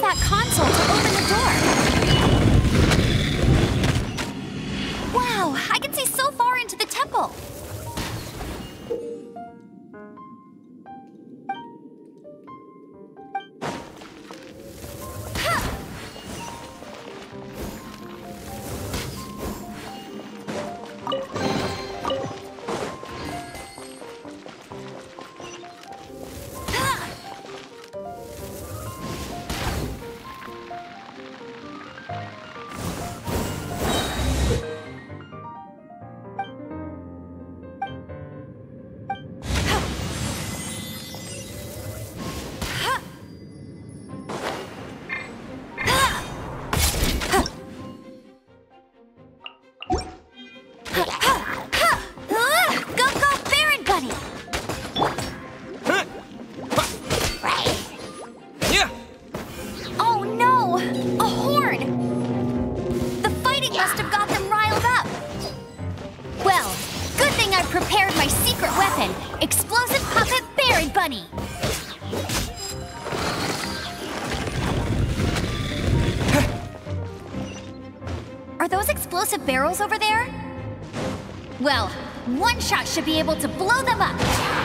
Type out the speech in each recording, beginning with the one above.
that console to open the door. Wow, I can see so far into the temple. Prepared my secret weapon, Explosive Puppet Berry Bunny. Are those explosive barrels over there? Well, one shot should be able to blow them up.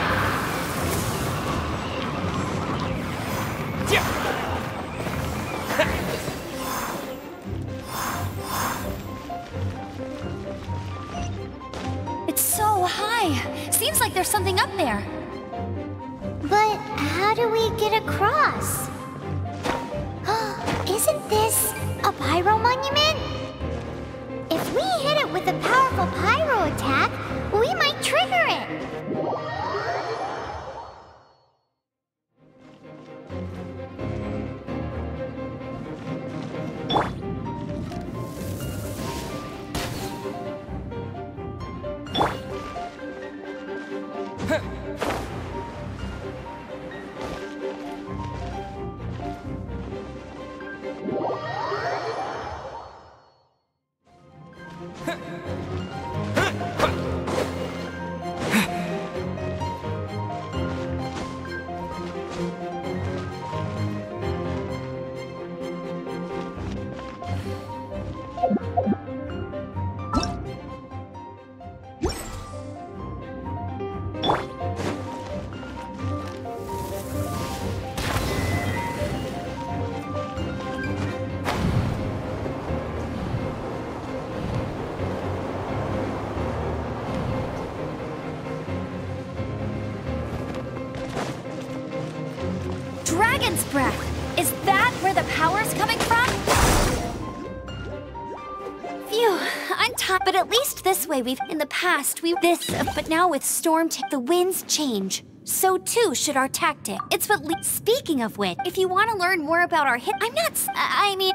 It's so high. Seems like there's something up there. But how do we get across? Isn't this a pyro monument? If we hit it with a powerful pyro attack, we might trigger it. Dragon's breath! Is that where the power's coming from? Phew, I'm tired. But at least this way in the past, but now with Storm, the winds change. So too should our tactic. Speaking of which, if you want to learn more about our I'm not, I mean...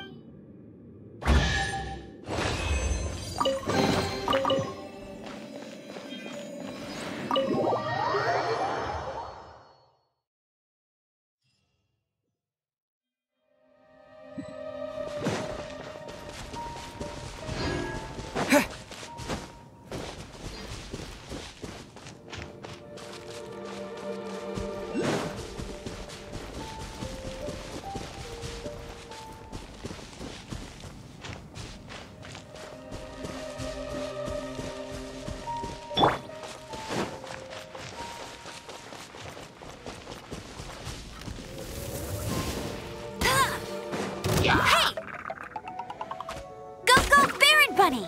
Hey! Go, Baron Bunny!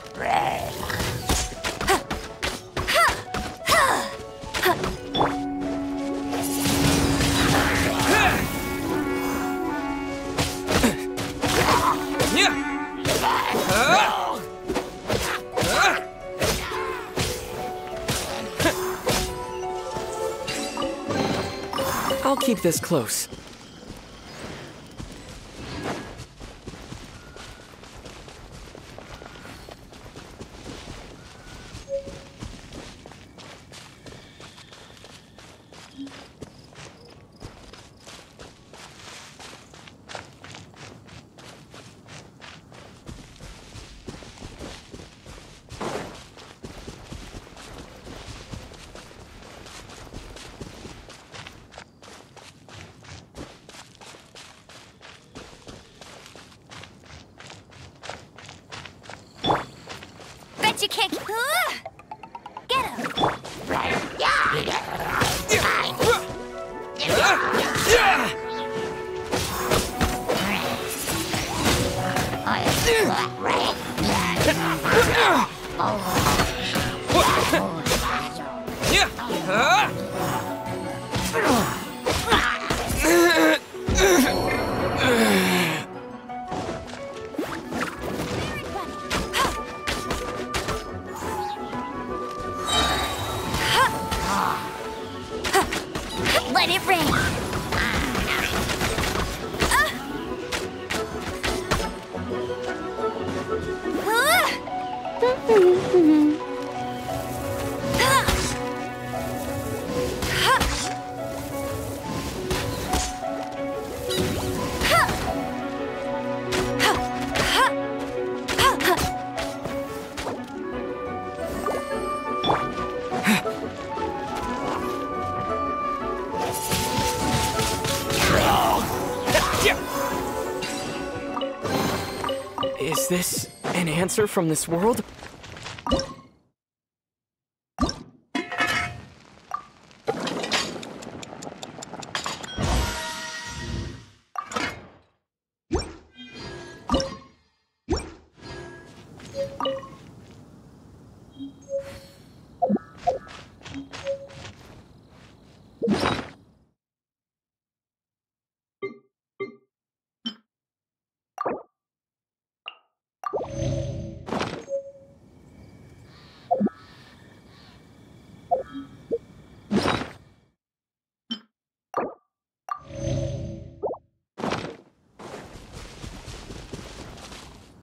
I'll keep this close. you can't. Get him. Let it rain. Is this an answer from this world?